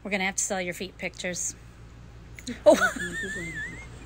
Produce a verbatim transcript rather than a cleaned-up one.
We're going to have to sell your feet pictures. Oh.